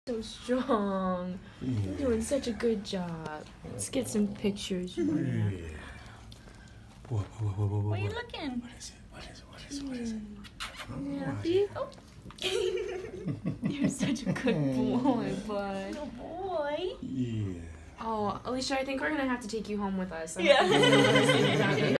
So strong. You're doing such a good job. Let's get some pictures. Whoa, whoa, whoa, whoa, whoa, whoa. What are you looking? What is it? What is it? What is it? What is it? Happy? Oh. You're such a good boy, bud. Good boy. Yeah. Oh, Alicia, I think we're gonna have to take you home with us. Yeah.